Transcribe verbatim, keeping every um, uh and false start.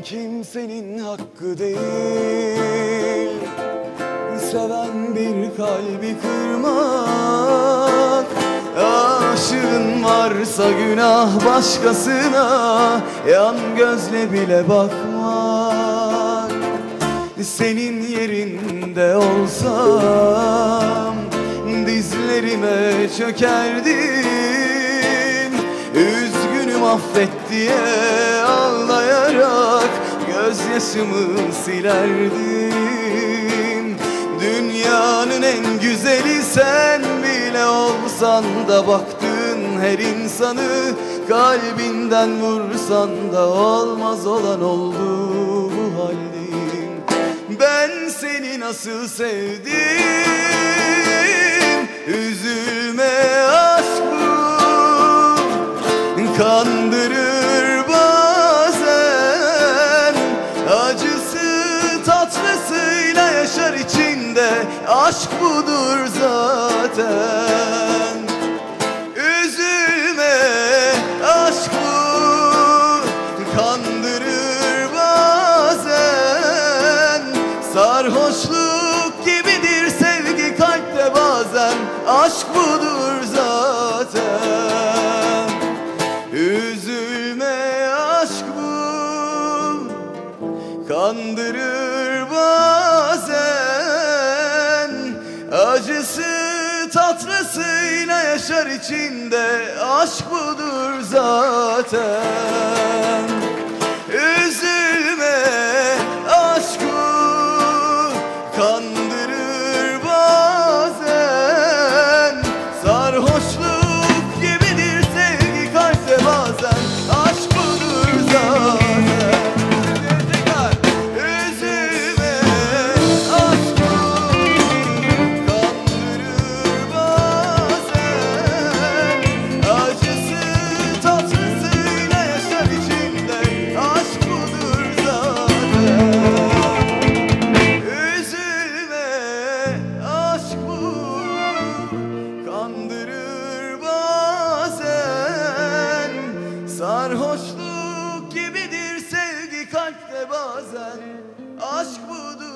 kimsenin hakkı değil seven bir kalbi kırmak. Aşığın varsa günah başkasına yan gözle bile bakmak. Senin yerinde olsam dizlerime çökerdim, üzgünüm affet diye ağlayarak gözyaşımı silerdim. Dünyanın en güzeli sen bile olsan da baktığın her insanı kalbinden vursan da olmaz olan oldu bu haldim. Ben seni nasıl sevdim, üzülme aşk bu, kandırır bazen, acısı tatlısıyla yaşar içinde, aşk budur zaten. Üzülme aşk bu, kandırır bazen, sarhoşluk gibidir sevgi kalpte bazen, aşk budur zaten. Üzülme aşk bu, kandırır bazen, acısı tatlısıyla yaşar içinde, aşk budur zaten. Üzülme aşk bu, kandırır bazen, sarhoşluk gibidir sevgi kalpte bazen, aşk budur zaten. Üzülme aşk bu, kandırır bazen, acısı tatlısıyla yaşar içinde, aşk budur zaten. Üzülme aşk bu, kandırır bazen, sarhoşluk gibidir sevgi kalpte bazen, aşk budur.